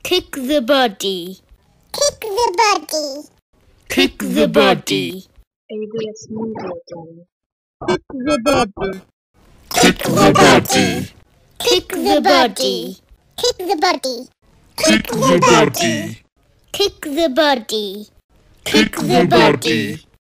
Kick the body. Kick the body. Kick the body. ABS Media Channel. Kick the body. Kick the body. Kick the body. Kick the body. Kick the body. Kick the body. Kick the body.